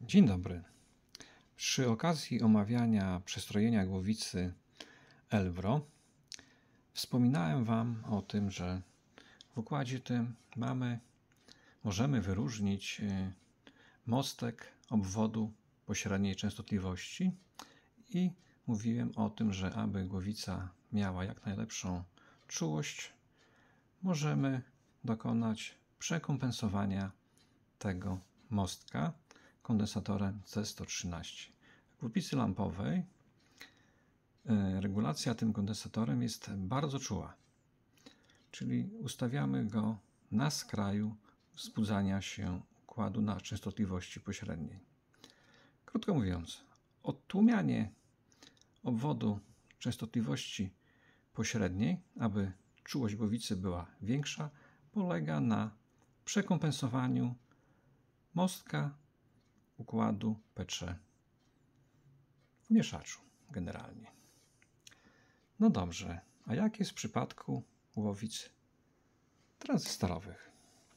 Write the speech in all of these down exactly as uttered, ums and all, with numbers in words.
Dzień dobry. Przy okazji omawiania przestrojenia głowicy Elvro wspominałem Wam o tym, że w układzie tym mamy, możemy wyróżnić mostek obwodu pośredniej częstotliwości i mówiłem o tym, że aby głowica miała jak najlepszą czułość, możemy dokonać przekompensowania tego mostka kondensatorem C sto trzynaście. W głowicy lampowej regulacja tym kondensatorem jest bardzo czuła, czyli ustawiamy go na skraju wzbudzania się układu na częstotliwości pośredniej. Krótko mówiąc, odtłumianie obwodu częstotliwości pośredniej, aby czułość głowicy była większa, polega na przekompensowaniu mostka układu P C w mieszaczu generalnie. No dobrze, a jak jest w przypadku głowic tranzystorowych?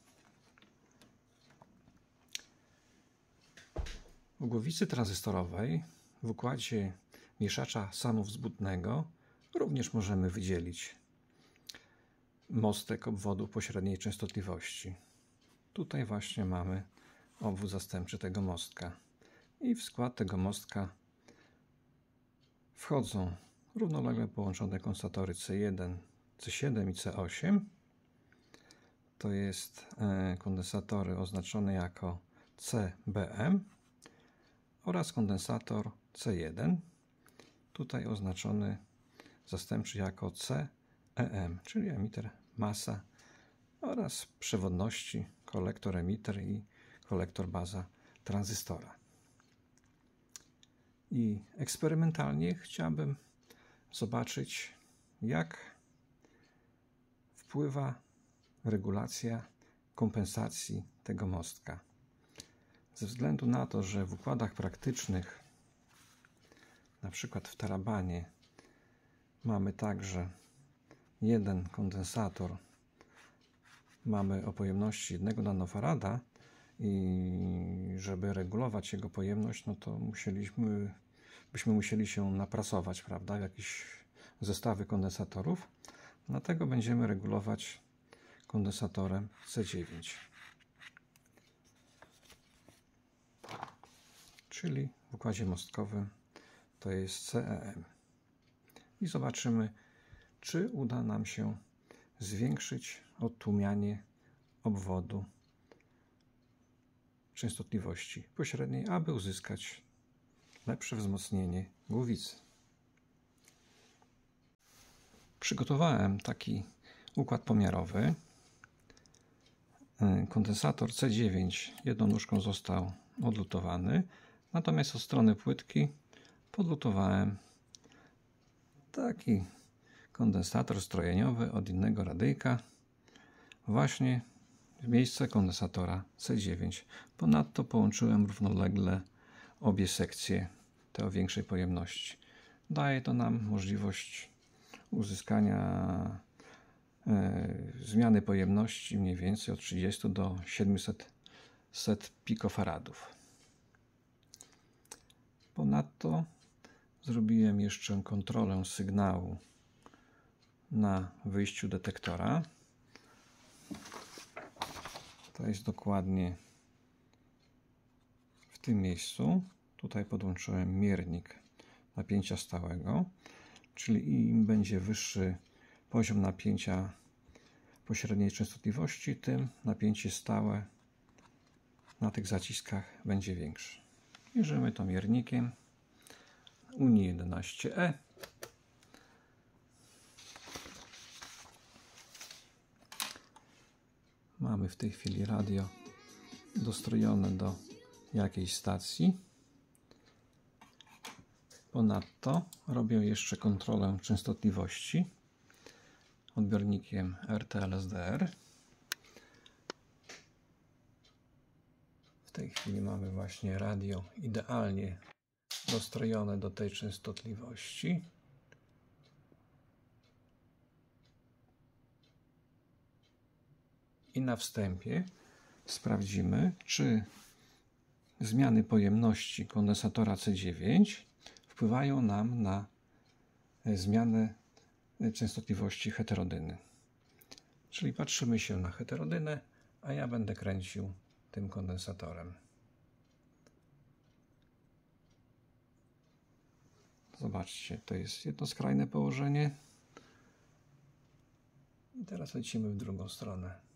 W głowicy tranzystorowej w układzie mieszacza samowzbudnego również możemy wydzielić mostek obwodu pośredniej częstotliwości. Tutaj właśnie mamy obwód zastępczy tego mostka i w skład tego mostka wchodzą równolegle połączone kondensatory C jeden, C siedem i C osiem. To jest kondensatory oznaczone jako C B M oraz kondensator C jeden, tutaj oznaczony zastępczy jako C E M, czyli emiter masa oraz przewodności kolektor emiter i kolektor baza tranzystora. I eksperymentalnie chciałbym zobaczyć, jak wpływa regulacja kompensacji tego mostka. Ze względu na to, że w układach praktycznych, na przykład w tarabanie, mamy także jeden kondensator, mamy o pojemności jednego nanofarada i żeby regulować jego pojemność, no to musieliśmy, byśmy musieli się naprasować, prawda, w jakieś zestawy kondensatorów. Dlatego będziemy regulować kondensatorem C dziewięć, czyli w układzie mostkowym to jest C E M. I zobaczymy, czy uda nam się zwiększyć odtłumianie obwodu częstotliwości pośredniej, aby uzyskać lepsze wzmocnienie głowicy. Przygotowałem taki układ pomiarowy. Kondensator C dziewięć jedną nóżką został odlutowany, natomiast od strony płytki podlutowałem taki kondensator strojeniowy od innego radyjka właśnie w miejsce kondensatora C dziewięć. Ponadto połączyłem równolegle obie sekcje, te o większej pojemności. Daje to nam możliwość uzyskania e, zmiany pojemności mniej więcej od trzydziestu do siedmiuset pikofaradów. Ponadto zrobiłem jeszcze kontrolę sygnału na wyjściu detektora. To jest dokładnie w tym miejscu. Tutaj podłączyłem miernik napięcia stałego, czyli im będzie wyższy poziom napięcia pośredniej częstotliwości, tym napięcie stałe na tych zaciskach będzie większe. Mierzymy to miernikiem Unii jedenaście E. Mamy w tej chwili radio dostrojone do jakiejś stacji. Ponadto robię jeszcze kontrolę częstotliwości odbiornikiem R T L S D R. W tej chwili mamy właśnie radio idealnie dostrojone do tej częstotliwości. I na wstępie sprawdzimy, czy zmiany pojemności kondensatora C dziewięć wpływają nam na zmianę częstotliwości heterodyny. Czyli patrzymy się na heterodynę, a ja będę kręcił tym kondensatorem. Zobaczcie, to jest jednoskrajne położenie. I teraz lecimy w drugą stronę.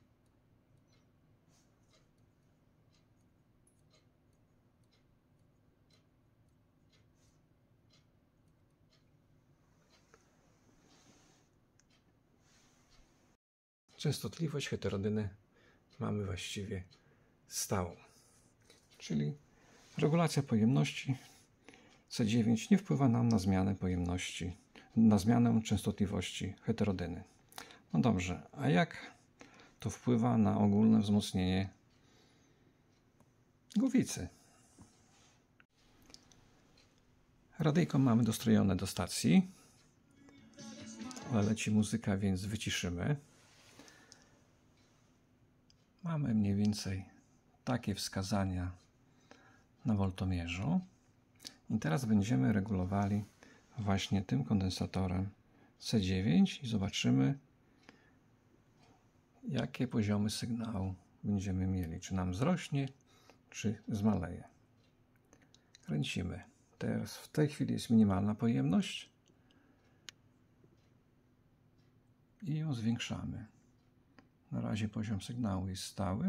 Częstotliwość heterodyny mamy właściwie stałą, czyli regulacja pojemności C dziewięć nie wpływa nam na zmianę pojemności, na zmianę częstotliwości heterodyny. No dobrze, a jak to wpływa na ogólne wzmocnienie głowicy? Radyjko mamy dostrojone do stacji, ale leci muzyka, więc wyciszymy. Mamy mniej więcej takie wskazania na woltomierzu. I teraz będziemy regulowali właśnie tym kondensatorem C dziewięć i zobaczymy, jakie poziomy sygnału będziemy mieli. Czy nam wzrośnie, czy zmaleje. Kręcimy. Teraz w tej chwili jest minimalna pojemność i ją zwiększamy. Na razie poziom sygnału jest stały.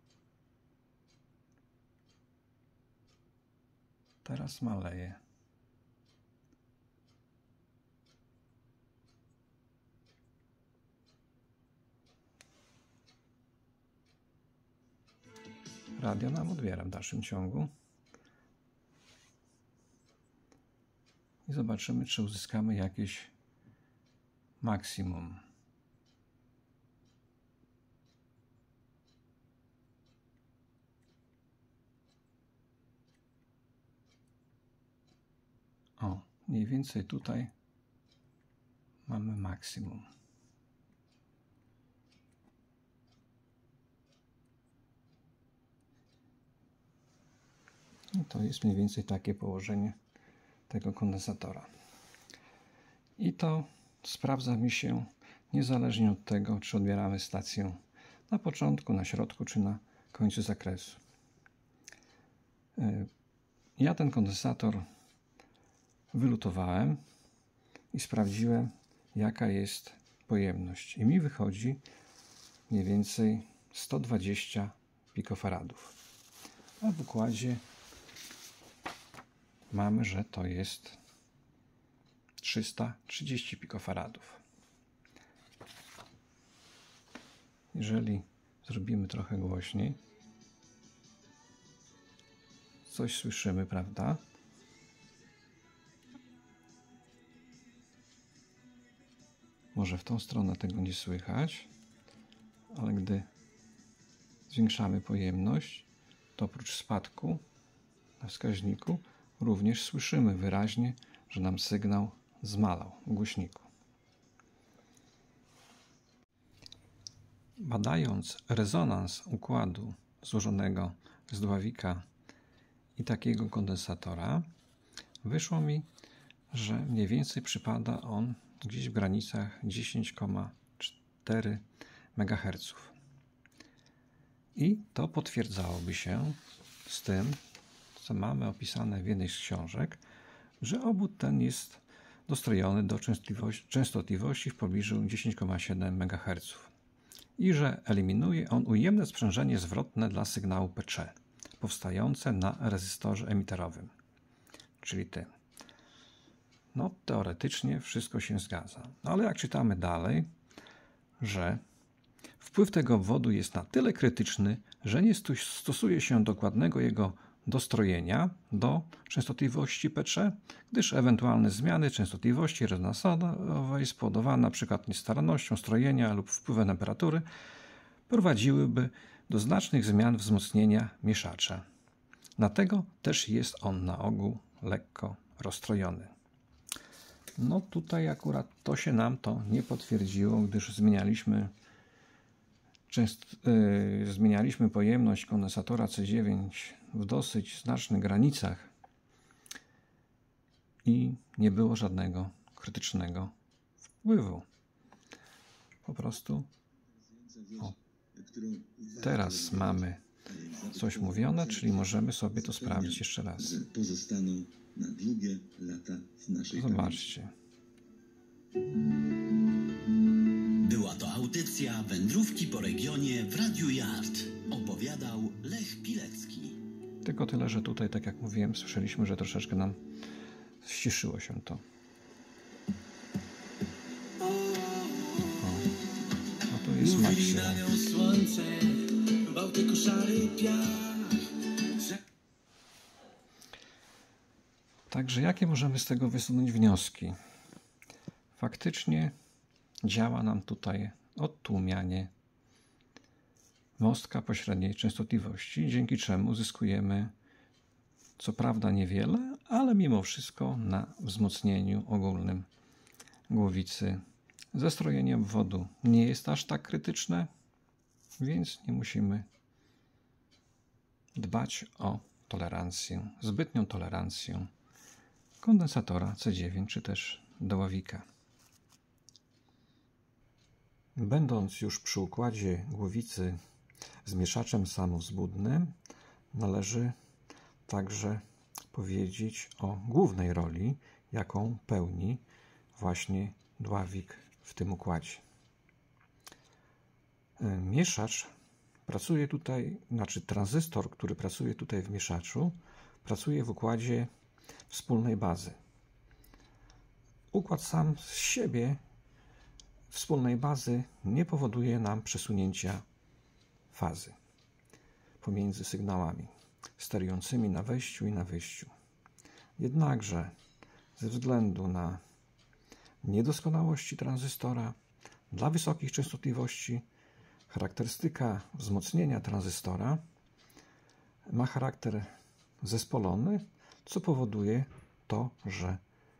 Teraz maleje. Radio nam odbiera w dalszym ciągu. I zobaczymy, czy uzyskamy jakieś maksimum. O, mniej więcej tutaj mamy maksimum. I to jest mniej więcej takie położenie tego kondensatora. I to sprawdza mi się niezależnie od tego, czy odbieramy stację na początku, na środku, czy na końcu zakresu. Ja ten kondensator wylutowałem i sprawdziłem, jaka jest pojemność. I mi wychodzi mniej więcej sto dwadzieścia pikofaradów. A w układzie mamy, że to jest trzysta trzydzieści pikofaradów. Jeżeli zrobimy trochę głośniej, coś słyszymy, prawda? Może w tą stronę tego nie słychać, ale gdy zwiększamy pojemność, to oprócz spadku na wskaźniku również słyszymy wyraźnie, że nam sygnał zmalał w głośniku. Badając rezonans układu złożonego z dławika i takiego kondensatora, wyszło mi, że mniej więcej przypada on gdzieś w granicach dziesięć przecinek cztery megaherców. I to potwierdzałoby się z tym, co mamy opisane w jednej z książek, że obwód ten jest dostrojony do częstotliwości, częstotliwości w pobliżu dziesięć przecinek siedem megaherców i że eliminuje on ujemne sprzężenie zwrotne dla sygnału P C powstające na rezystorze emiterowym, czyli tym. No, teoretycznie wszystko się zgadza. No, ale jak czytamy dalej, że wpływ tego obwodu jest na tyle krytyczny, że nie stosuje się dokładnego jego dostrojenia do częstotliwości P C, gdyż ewentualne zmiany częstotliwości rezonansowej spowodowane np. niestarannością strojenia lub wpływem temperatury prowadziłyby do znacznych zmian wzmocnienia mieszacza. Dlatego też jest on na ogół lekko rozstrojony. No tutaj akurat to się nam to nie potwierdziło, gdyż zmienialiśmy często yy, zmienialiśmy pojemność kondensatora C dziewięć w dosyć znacznych granicach i nie było żadnego krytycznego wpływu. Po prostu o, teraz mamy coś mówione, czyli możemy sobie to sprawdzić jeszcze raz. Pozostaną na długie lata w naszej Zobaczcie. Była to audycja Wędrówki po regionie w Radiu Yard. Opowiadał Lech Pilecki. Tylko tyle, że tutaj, tak jak mówiłem, słyszeliśmy, że troszeczkę nam ściszyło się to. O, no to jest maksimum. Także jakie możemy z tego wysunąć wnioski? Faktycznie działa nam tutaj odtłumianie mostka pośredniej częstotliwości, dzięki czemu uzyskujemy co prawda niewiele, ale mimo wszystko na wzmocnieniu ogólnym głowicy. Zestrojenie obwodu nie jest aż tak krytyczne, więc nie musimy dbać o tolerancję, zbytnią tolerancję kondensatora C dziewięć czy też dołowika. Będąc już przy układzie głowicy z mieszaczem samowzbudnym, należy także powiedzieć o głównej roli, jaką pełni właśnie dławik w tym układzie. Mieszacz pracuje tutaj, znaczy tranzystor, który pracuje tutaj w mieszaczu, pracuje w układzie wspólnej bazy. Układ sam z siebie wspólnej bazy nie powoduje nam przesunięcia fazy pomiędzy sygnałami sterującymi na wejściu i na wyjściu. Jednakże ze względu na niedoskonałości tranzystora dla wysokich częstotliwości charakterystyka wzmocnienia tranzystora ma charakter zespolony, co powoduje to, że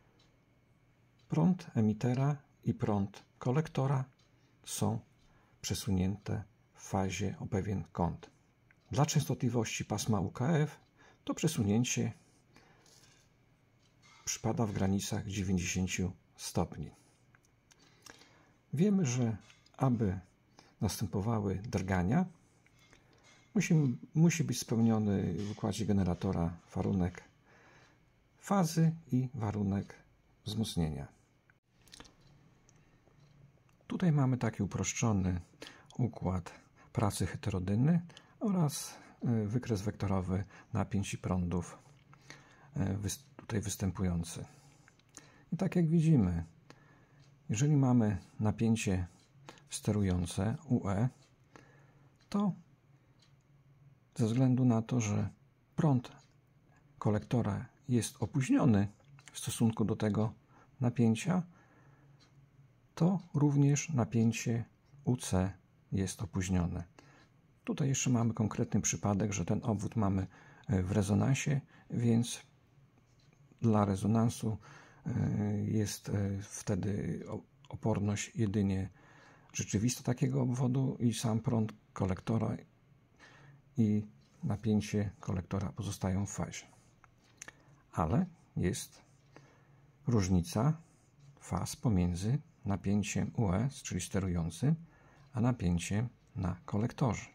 prąd emitera i prąd kolektora są przesunięte w fazie o pewien kąt. Dla częstotliwości pasma U K F to przesunięcie przypada w granicach dziewięćdziesięciu stopni. Wiemy, że aby następowały drgania, musi, musi być spełniony w układzie generatora warunek fazy i warunek wzmocnienia. Tutaj mamy taki uproszczony układ pracy heterodyny oraz wykres wektorowy napięć i prądów tutaj występujący. I tak jak widzimy, jeżeli mamy napięcie sterujące U E, to ze względu na to, że prąd kolektora jest opóźniony w stosunku do tego napięcia, to również napięcie U C jest opóźnione. Tutaj jeszcze mamy konkretny przypadek, że ten obwód mamy w rezonansie, więc dla rezonansu jest wtedy oporność jedynie rzeczywista takiego obwodu i sam prąd kolektora i napięcie kolektora pozostają w fazie. Ale jest różnica faz pomiędzy napięciem U E, czyli sterującym, a napięciem na kolektorze.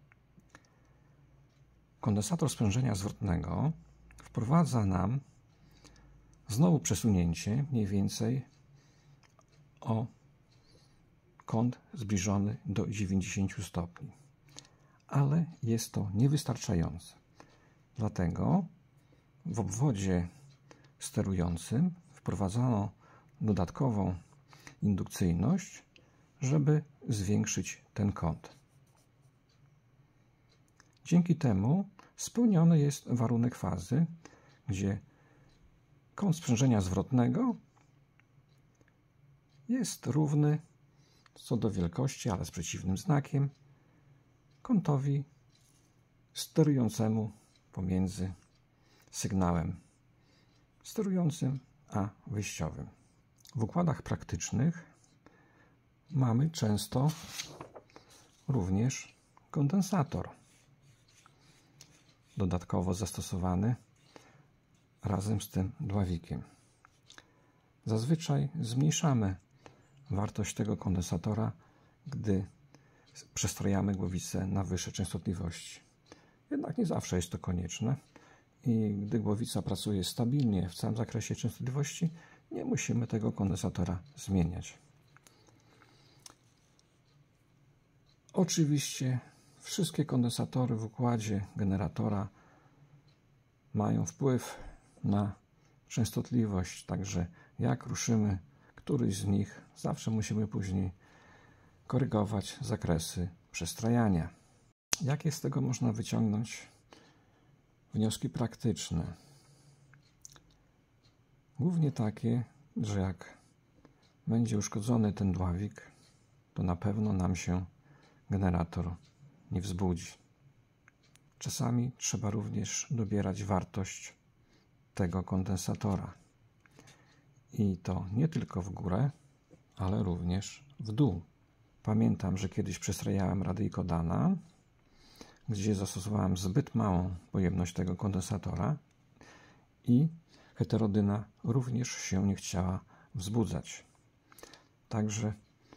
Kondensator sprężenia zwrotnego wprowadza nam znowu przesunięcie mniej więcej o kąt zbliżony do dziewięćdziesięciu stopni. Ale jest to niewystarczające. Dlatego w obwodzie sterującym wprowadzono dodatkową indukcyjność, żeby zwiększyć ten kąt. Dzięki temu spełniony jest warunek fazy, gdzie kąt sprzężenia zwrotnego jest równy co do wielkości, ale z przeciwnym znakiem, kątowi sterującemu pomiędzy sygnałem sterującym a wyjściowym. W układach praktycznych mamy często również kondensator dodatkowo zastosowany razem z tym dławikiem. Zazwyczaj zmniejszamy wartość tego kondensatora, gdy przestrajamy głowicę na wyższe częstotliwości. Jednak nie zawsze jest to konieczne i gdy głowica pracuje stabilnie w całym zakresie częstotliwości, nie musimy tego kondensatora zmieniać. Oczywiście wszystkie kondensatory w układzie generatora mają wpływ na częstotliwość, także jak ruszymy któryś z nich, zawsze musimy później korygować zakresy przestrajania. Jakie z tego można wyciągnąć wnioski praktyczne? Głównie takie, że jak będzie uszkodzony ten dławik, to na pewno nam się generator nie wzbudzi. Czasami trzeba również dobierać wartość tego kondensatora. I to nie tylko w górę, ale również w dół. Pamiętam, że kiedyś przestrajałem radyjko Dana, gdzie zastosowałem zbyt małą pojemność tego kondensatora i heterodyna również się nie chciała wzbudzać. Także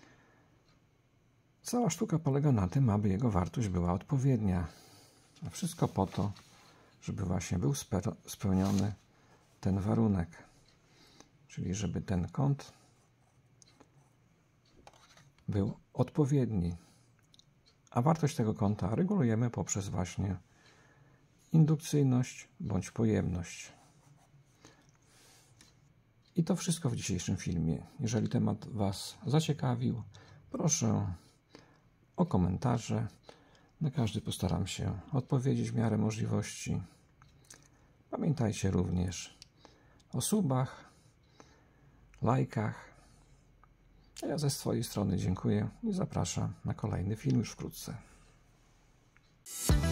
cała sztuka polega na tym, aby jego wartość była odpowiednia. A wszystko po to, żeby właśnie był spełniony ten warunek. Czyli żeby ten kąt był odpowiedni. A wartość tego kąta regulujemy poprzez właśnie indukcyjność bądź pojemność. I to wszystko w dzisiejszym filmie. Jeżeli temat Was zaciekawił, proszę o komentarze. Na każdy postaram się odpowiedzieć w miarę możliwości. Pamiętajcie również o subach, lajkach. A ja ze swojej strony dziękuję i zapraszam na kolejny film już wkrótce.